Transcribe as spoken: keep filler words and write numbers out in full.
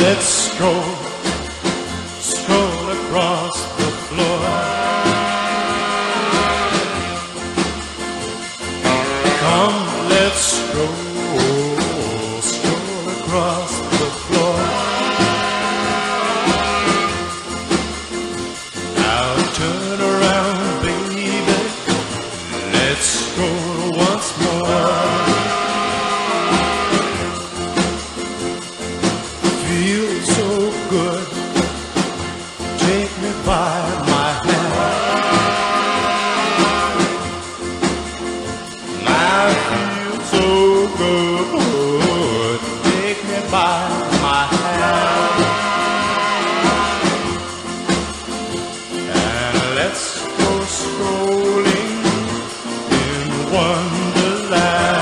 let's stroll, stroll across the floor. Come, let's stroll, stroll across the floor. Now turn around, baby, let's stroll once more. Feels so good, take me by my hand. I feel so good, take me by my hand. And let's go strolling in Wonderland.